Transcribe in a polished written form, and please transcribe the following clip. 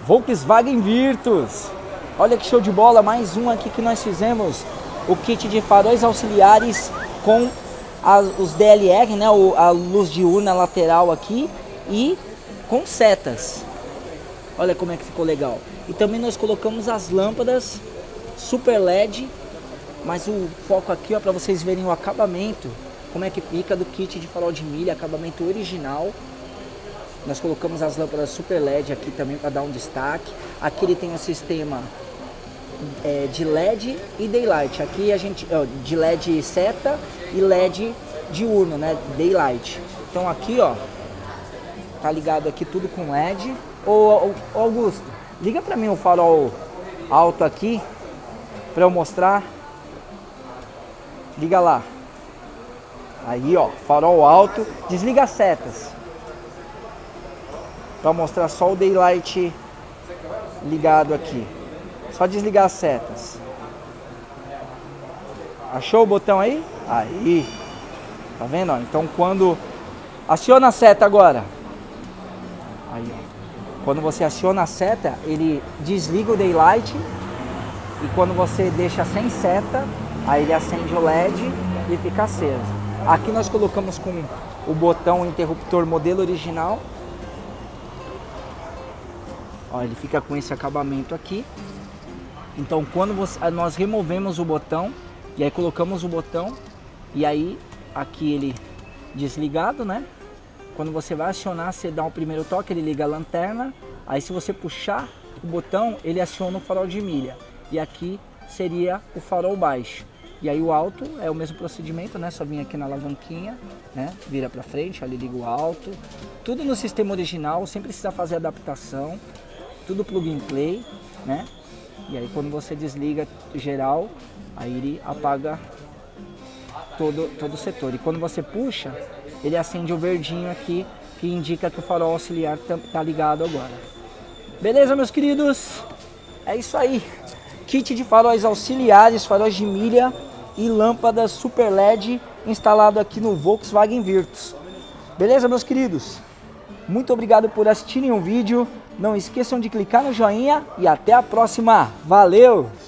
Volkswagen Virtus. Olha que show de bola, mais um aqui que nós fizemos. O kit de faróis auxiliares com os DLR, né, a luz diurna lateral aqui e com setas. Olha como é que ficou legal. E também nós colocamos as lâmpadas Super LED, mas o foco aqui, ó, para vocês verem o acabamento, como é que fica do kit de farol de milha, acabamento original. Nós colocamos as lâmpadas Super LED aqui também para dar um destaque. Aqui ele tem o sistema de LED e Daylight. Aqui a gente de LED seta e LED diurno, né, Daylight. Então aqui, ó, tá ligado aqui tudo com LED. Ô Augusto, liga para mim o farol alto aqui para eu mostrar. Liga lá. Aí, ó, farol alto. Desliga as setas para mostrar só o Daylight ligado aqui. Só desligar as setas. Achou o botão aí? Aí. Tá vendo? Ó? Então quando aciona a seta agora. Aí, ó. Quando você aciona a seta, ele desliga o Daylight. E quando você deixa sem seta, aí ele acende o LED e fica aceso. Aqui nós colocamos com o botão interruptor modelo original. Ó, ele fica com esse acabamento aqui. Então quando nós removemos o botão e aí colocamos o botão e aí aqui ele desligado, né? Quando você vai acionar, você dá o primeiro toque, ele liga a lanterna. Aí se você puxar o botão, ele aciona o farol de milha. E aqui seria o farol baixo. E aí o alto é o mesmo procedimento, né? Só vir aqui na alavanquinha, né? Vira pra frente, ali liga o alto. Tudo no sistema original, sem precisar fazer adaptação. Tudo plug and play, né? E aí quando você desliga geral, aí ele apaga todo o setor. E quando você puxa, ele acende o verdinho aqui, que indica que o farol auxiliar tá ligado agora. Beleza, meus queridos? É isso aí. Kit de faróis auxiliares, faróis de milha e lâmpadas Super LED instalado aqui no Volkswagen Virtus. Beleza, meus queridos? Muito obrigado por assistirem o vídeo. Não esqueçam de clicar no joinha e até a próxima. Valeu!